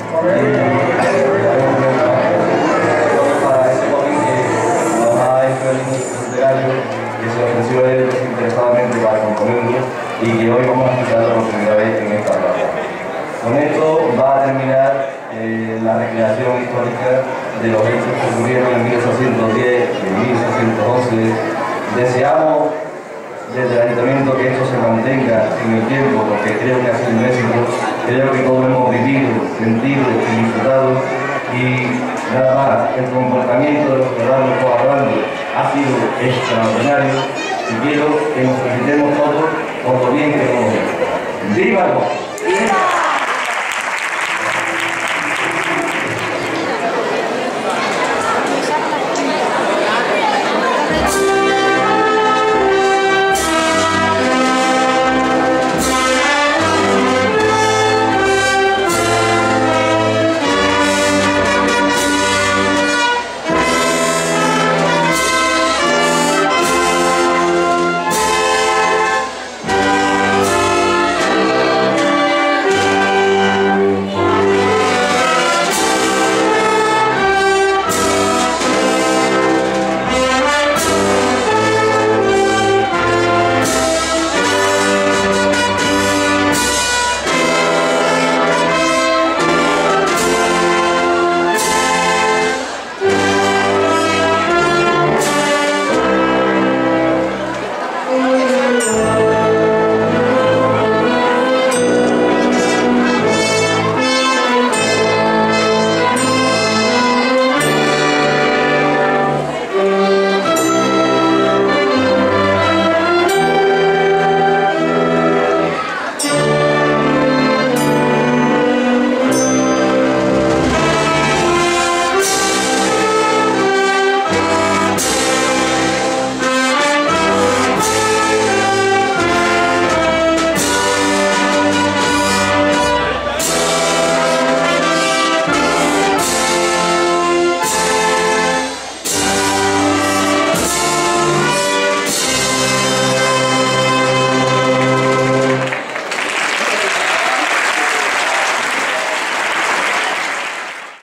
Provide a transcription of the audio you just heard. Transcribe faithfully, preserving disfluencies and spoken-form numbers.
para ese joven que nos ha hecho el literario, que se ofreció él desinteresadamente para componerlo y que hoy vamos a escucharlo por primera vez en esta plaza. Con esto va a terminar eh, la recreación histórica de los hechos que ocurrieron en mil ochocientos diez y en mil ochocientos once. Deseamos desde el Ayuntamiento que esto se mantenga en el tiempo, porque creo que ha sido un éxito, creo que todos hemos vivido, sentido y disfrutado, y nada más, el comportamiento de los ciudadanos hablando ha sido extraordinario, y quiero que nos felicitemos todos por lo bien que lo hemos hecho. ¡Viva el bosque!